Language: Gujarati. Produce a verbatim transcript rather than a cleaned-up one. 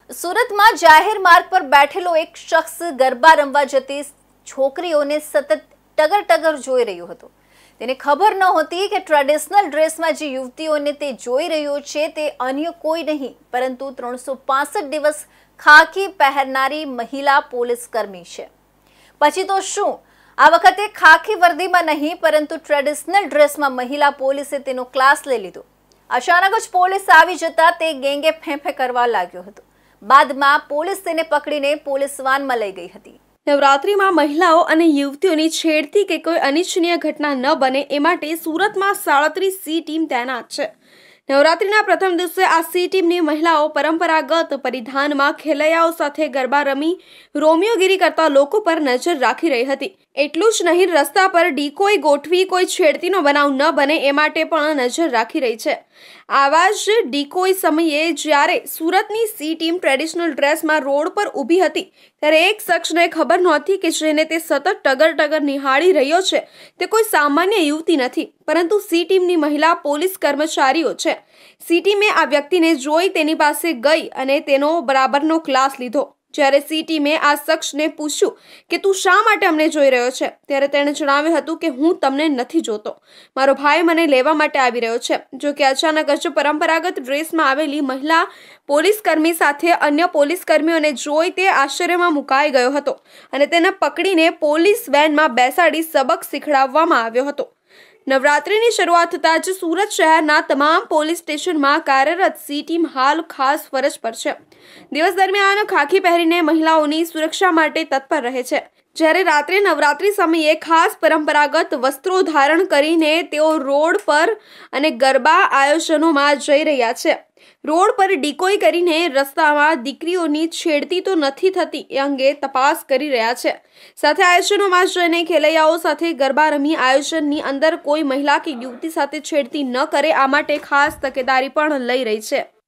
સુરતમાં જાહેર માર્ગ પર બેઠેલો એક શખ્સ ગરબા રમવા જતી છોકરીઓને સતત ટગર ટગર જોઈ રહ્યો હતો। તેને ખબર નહોતી કે ટ્રેડિશનલ ડ્રેસમાં જે યુવતીઓને તે જોઈ રહ્યો છે તે અન્ય કોઈ નહીં પરંતુ ત્રણસો પાસઠ દિવસ ખાકી પહેરનારી મહિલા પોલીસ કર્મી છે। પછી તો શું, આ વખતે ખાકી વર્દીમાં નહીં પરંતુ ટ્રેડિશનલ ડ્રેસમાં મહિલા પોલીસે તેનો ક્લાસ લઈ લીધો। અચાનક જ પોલીસ આવી જતા તે ગેંગે ફેંફે કરવા લાગ્યો હતો। બાદમાં પોલીસ તેને પકડીને પોલીસ વાનમાં લઈ ગઈ હતી। નવરાત્રીમાં મહિલાઓ અને યુવતીઓની છેડતી કે કોઈ અનિચ્છનીય ઘટના ન બને એ માટે સુરતમાં સાડત્રીસ સી ટીમ તૈનાત છે। નવરાત્રીના પ્રથમ દિવસે આ સી ટીમની મહિલાઓ પરંપરાગત પરિધાનમાં ખેલૈયાઓ સાથે ગરબા રમી રોમિયોગીરી કરતા લોકો પર નજર રાખી રહી હતી। એટલું જ નહીં, રસ્તા પર ડીકોય ગોઠવી કોઈ છેડતીનો બનાવ ન બને એ માટે પણ નજર રાખી રહી છે। આવા જ ડીકોય સમયે જ્યારે સુરતની સી ટીમ ટ્રેડિશનલ ડ્રેસમાં રોડ પર ઊભી હતી ત્યારે એક શખ્સને ખબર નહોતી કે જેને તે સતત ટગર ટગર નિહાળી રહ્યો છે તે કોઈ સામાન્ય યુવતી નથી પરંતુ સી ટીમની મહિલા પોલીસ કર્મચારીઓ છે। સી ટીમે આ વ્યક્તિને જોઈ તેની પાસે ગઈ અને તેનો બરાબરનો ક્લાસ લીધો। જ્યારે સી ટીમે આ શખ્સને પૂછ્યું કે તું શા માટે અમને જોઈ રહ્યો છે ત્યારે તેણે જણાવ્યું હતું કે હું તમને નથી જોતો, મારો ભાઈ મને લેવા માટે આવી રહ્યો છે। જો કે અચાનક જ પરંપરાગત ડ્રેસમાં આવેલી મહિલા પોલીસ કર્મી સાથે અન્ય પોલીસ કર્મીઓને જોઈ તે આશ્ચર્યમાં મુકાઈ ગયો હતો અને તેને પકડીને પોલીસ વેનમાં બેસાડી સબક શીખડાવવામાં આવ્યો હતો। નવરાત્રીની શરૂઆત થતાં જ સુરત શહેરના તમામ પોલીસ સ્ટેશનમાં કાર્યરત સી ટીમ હાલ ખાસ ફરજ પર છે। દિવસ દરમિયાન ખાખી પહેરીને મહિલાઓની સુરક્ષા માટે તત્પર રહે છે, જ્યારે રાત્રે નવરાત્રી સમયે ખાસ પરંપરાગત વસ્ત્રો ધારણ કરીને તેઓ રોડ પર અને ગરબા આયોજનોમાં જઈ રહ્યા છે। રોડ પર ડીકોય કરીને રસ્તામાં દીકરીઓની છેડતી તો નથી થતી એ અંગે તપાસ કરી રહ્યા છે। સાથે આયોજનોમાં જઈને ખેલૈયાઓ સાથે ગરબા રમી આયોજનની અંદર કોઈ મહિલા કે યુવતી સાથે છેડતી ન કરે આ માટે ખાસ તકેદારી પણ લઈ રહી છે।